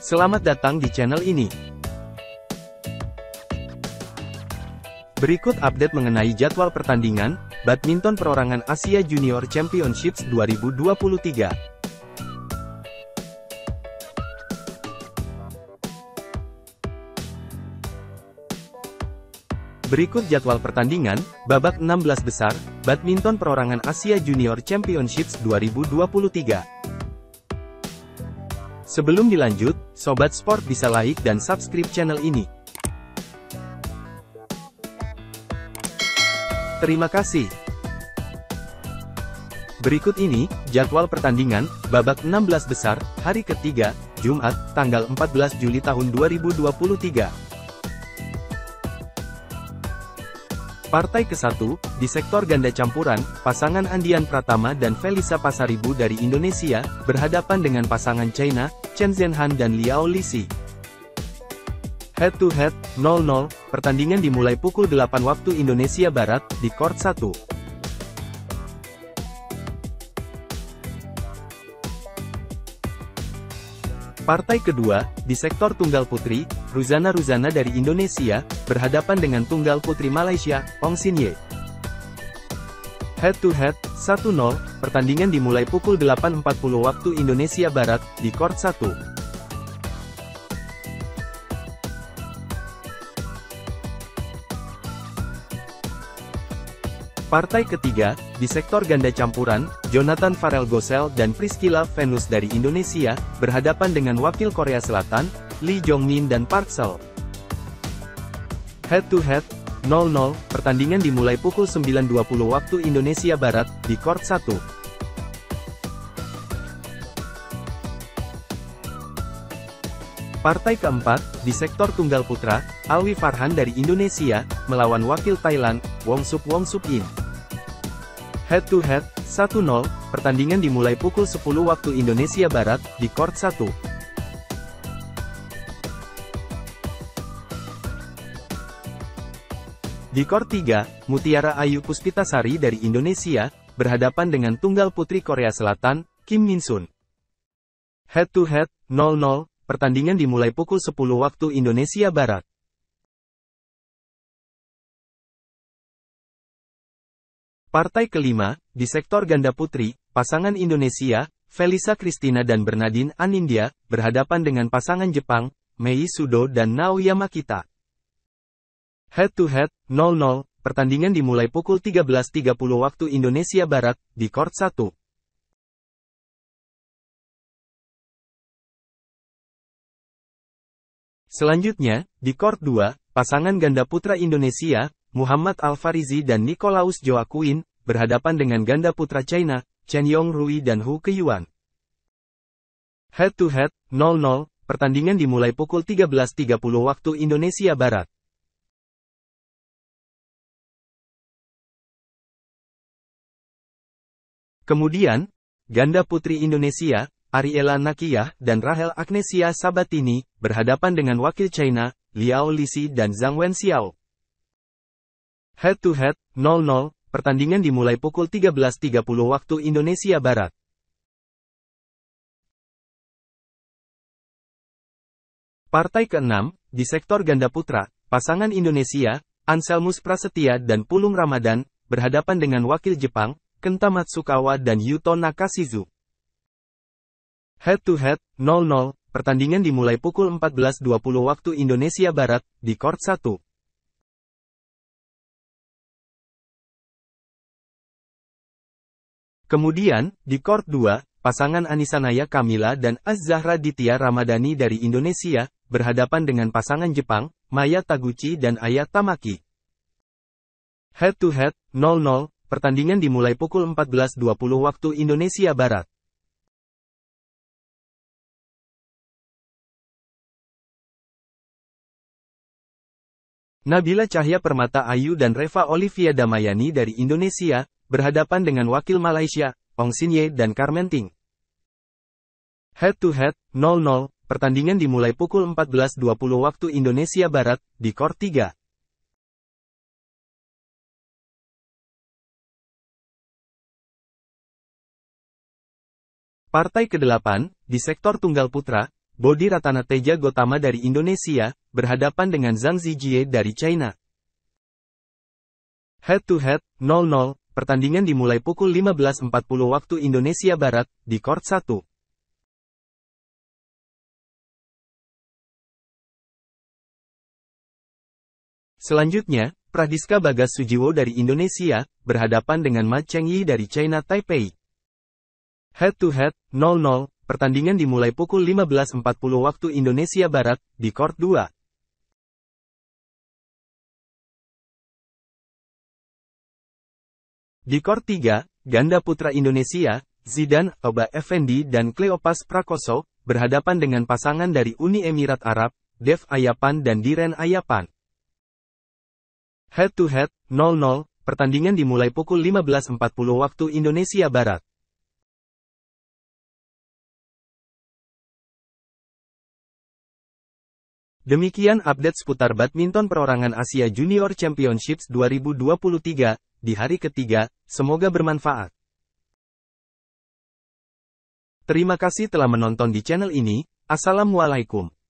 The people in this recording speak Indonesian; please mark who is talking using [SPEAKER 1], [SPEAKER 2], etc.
[SPEAKER 1] Selamat datang di channel ini. Berikut update mengenai jadwal pertandingan Badminton Perorangan Asia Junior Championships 2023. Berikut jadwal pertandingan babak 16 besar Badminton Perorangan Asia Junior Championships 2023. Sebelum dilanjut, Sobat Sport bisa like dan subscribe channel ini. Terima kasih. Berikut ini, jadwal pertandingan, babak 16 besar, hari ketiga, Jumat, tanggal 14 Juli tahun 2023. Partai ke-1, di sektor ganda campuran, pasangan Andian Pratama dan Felisa Pasaribu dari Indonesia, berhadapan dengan pasangan China, Chen Zhenhan dan Liao Lixi. Head to head, 0-0, pertandingan dimulai pukul 8 waktu Indonesia Barat, di court 1. Partai kedua, di sektor tunggal putri, Ruzana dari Indonesia, berhadapan dengan tunggal putri Malaysia, Ong Sin Yee. Head to head, 1-0, pertandingan dimulai pukul 8.40 waktu Indonesia Barat, di court 1. Partai ketiga, di sektor ganda campuran, Jonathan Farrell Gosel dan Priscilla Venus dari Indonesia, berhadapan dengan wakil Korea Selatan, Lee Jong-min dan Park Seo. Head to head, 0-0, pertandingan dimulai pukul 9.20 waktu Indonesia Barat, di court 1. Partai keempat, di sektor tunggal putra, Alwi Farhan dari Indonesia, melawan wakil Thailand, Wong Sup In. Head to head, 1-0, pertandingan dimulai pukul 10 waktu Indonesia Barat, di court 1. Di court 3, Mutiara Ayu Puspitasari dari Indonesia, berhadapan dengan tunggal putri Korea Selatan, Kim Min Sun. Head to head, 0-0, pertandingan dimulai pukul 10 waktu Indonesia Barat. Partai kelima, di sektor ganda putri, pasangan Indonesia, Felisa Christina dan Bernardine Anindya, berhadapan dengan pasangan Jepang, Mei Sudo dan Naoya Makita. Head to head, 0-0, pertandingan dimulai pukul 13.30 waktu Indonesia Barat, di court 1. Selanjutnya, di court 2, pasangan ganda putra Indonesia, Muhammad Al-Farizi dan Nicolaus Joaquin, berhadapan dengan ganda putra China, Chen Yongrui dan Hu Keyuan. Head to head, 0-0, pertandingan dimulai pukul 13.30 waktu Indonesia Barat. Kemudian, ganda putri Indonesia, Ariela Nakiyah dan Rahel Agnesia Sabatini, berhadapan dengan wakil China, Liao Lixi dan Zhang Wenxiao. Head to head, 0-0, pertandingan dimulai pukul 13.30 waktu Indonesia Barat. Partai ke-6, di sektor ganda putra, pasangan Indonesia, Anselmus Prasetya dan Pulung Ramadan, berhadapan dengan wakil Jepang, Kenta Matsukawa dan Yuto Nakashizu. Head to head, 0-0, pertandingan dimulai pukul 14.20 waktu Indonesia Barat, di court 1. Kemudian, di court 2, pasangan Anisanaya Kamila dan Az-Zahra Ditya Ramadhani dari Indonesia, berhadapan dengan pasangan Jepang, Maya Taguchi dan Aya Tamaki. Head to head, 0-0, pertandingan dimulai pukul 14.20 waktu Indonesia Barat. Nabila Cahya Permata Ayu dan Reva Olivia Damayani dari Indonesia, berhadapan dengan wakil Malaysia, Ong Sin Yee dan Carmen Ting. Head to head, 0-0, pertandingan dimulai pukul 14.20 waktu Indonesia Barat, di court 3. Partai ke-8, di sektor tunggal putra, Bodi Ratana Teja Gotama dari Indonesia, berhadapan dengan Zhang Zijie dari China. Head to head, 0-0, pertandingan dimulai pukul 15.40 waktu Indonesia Barat, di Court 1. Selanjutnya, Pradiska Bagas Sujiwo dari Indonesia, berhadapan dengan Ma Chengyi dari China Taipei. Head to head, 0-0, pertandingan dimulai pukul 15.40 waktu Indonesia Barat, di Court 2. Di Court 3, ganda putra Indonesia, Zidan Oba Effendi dan Cleopas Prakoso, berhadapan dengan pasangan dari Uni Emirat Arab, Dev Ayapan dan Diren Ayapan. Head to head, 0-0, pertandingan dimulai pukul 15.40 waktu Indonesia Barat. Demikian update seputar badminton perorangan Asia Junior Championships 2023, di hari ketiga, semoga bermanfaat. Terima kasih telah menonton di channel ini, Assalamualaikum.